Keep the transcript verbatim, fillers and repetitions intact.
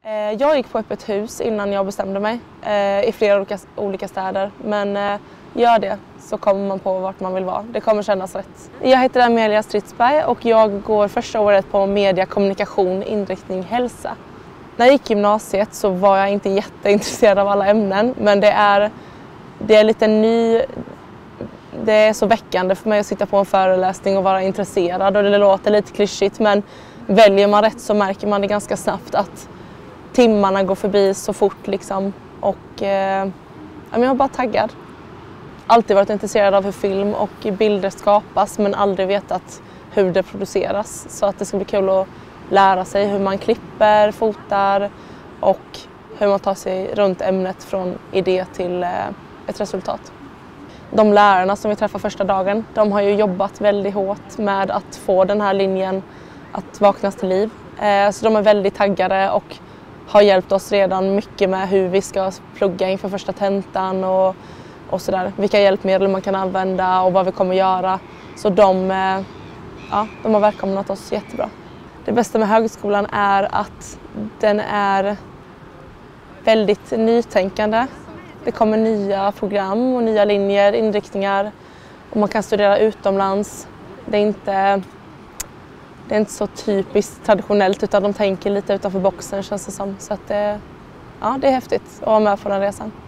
Jag gick på öppet hus innan jag bestämde mig i flera olika, olika städer, men gör det så kommer man på vart man vill vara. Det kommer kännas rätt. Jag heter Amelia Stridsberg och jag går första året på media, kommunikation, inriktning, hälsa. När jag gick gymnasiet så var jag inte jätteintresserad av alla ämnen, men det är, det är lite ny... Det är så väckande för mig att sitta på en föreläsning och vara intresserad, och det låter lite klyschigt, men väljer man rätt så märker man det ganska snabbt att timmarna går förbi så fort liksom. Och eh, jag är bara taggad. Alltid varit intresserad av hur film och bilder skapas, men aldrig vetat hur det produceras. Så att det ska bli kul att lära sig hur man klipper, fotar och hur man tar sig runt ämnet från idé till eh, ett resultat. De lärarna som vi träffar första dagen, de har ju jobbat väldigt hårt med att få den här linjen att vaknas till liv. Eh, så de är väldigt taggade och har hjälpt oss redan mycket med hur vi ska plugga inför första tentan och, och sådär. Vilka hjälpmedel man kan använda och vad vi kommer göra. Så de, eh, ja, de har välkomnat oss jättebra. Det bästa med högskolan är att den är väldigt nytänkande. Det kommer nya program och nya linjer, inriktningar, och man kan studera utomlands. Det är inte, det är inte så typiskt traditionellt, utan de tänker lite utanför boxen, känns det som. Så att det, ja, det är häftigt att vara med på den resan.